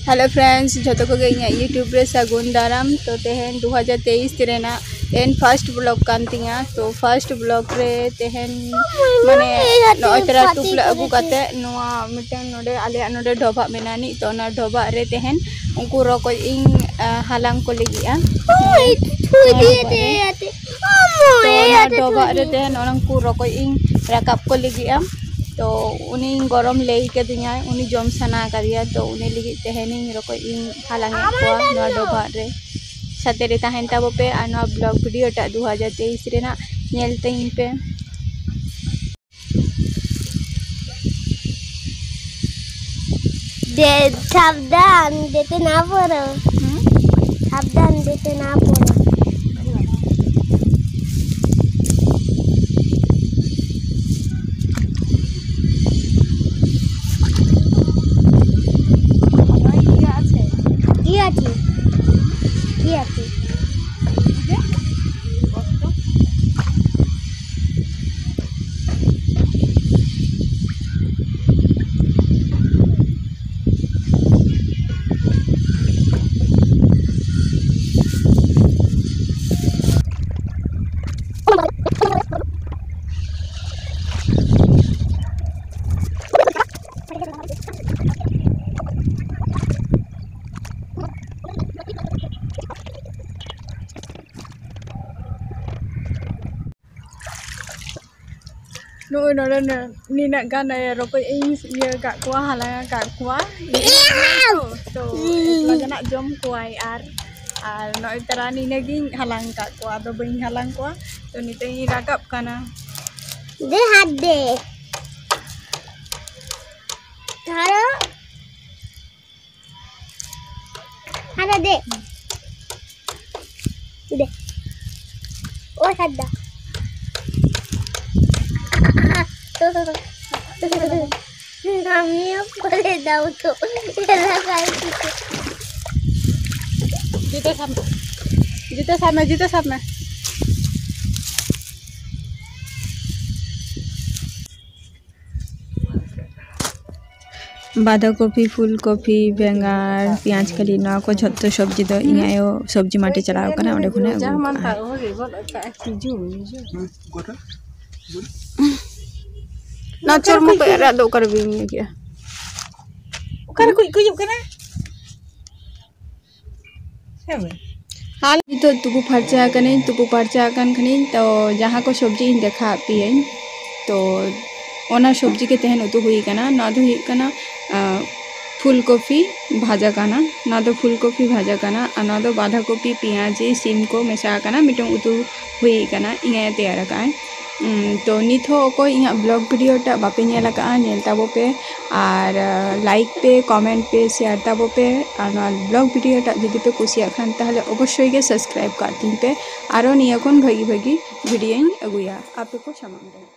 hello friends जो को YouTube रे सगुन दाराम तो तेहन 2023 तेरेना तेहन फर्स्ट ब्लॉग कान तिया तो फर्स्ट ब्लॉग रे तेहन माने नय तरा टुपला अगु काते नोआ मिटेन नोडे आले नोडे ढोबा मेनानी तो ना ढोबा रे तेहन उनको रको इन हालांग को लगिया ढोबा रे तेहन उनको रको इन राकाब को लगिया तो उनी गरम लई के दिया उनी जम सना करिया तो उनी लगी तेहनी रको इन हालांगे को नोआ ढोबा रे साथे रे ताहेन ताबो पे आ नोआ ब्लॉग वीडियो टा 2023 रे ना नेल तई पे दे सावधान देते ना पड़ो सावधान देते ना पड़ो no ni nak gana ya roko ing ye gak kuah halang gak kuah to lagi nak jom kuai ar no terani lagi halang gak kuah do bing halang kuah to ni tei rakap kana de hade tharo ada de oh ada kami boleh tahu tuh juta sama बाधा coffee full coffee बेंगार पियाज कली ना को झत्तो सब्जी दो इयायो सब्जी माटे चलाव कना ओडे खुने ना चोर मु पे रा दो कर भी में क्या कर कोई कना हेवे हाल तो तुकु फरचा कन खनी तो जहां को सब्जी देखा पिए तो ओना सब्जी के तेहन उतु हुई कना ना दो हुई कना फुल कॉफी भाजा काना ना दो फुल कॉफी भाजा काना ना दो बाधा कॉफी पियाजी सिम को मेसा काना मिटों उतु हुई कना इङे तैयार का तो नित हो को इङा ब्लॉग वीडियो टा बापे नेला का नेल ताबो पे और लाइक पे कमेंट पे शेयर ताबो पे और ब्लॉग वीडियो टा जदि पे कुसिया खान ताहले अवश्य के सब्सक्राइब कर तीन पे आरो निया कोन भगी वीडियो अगुया आपे को सामान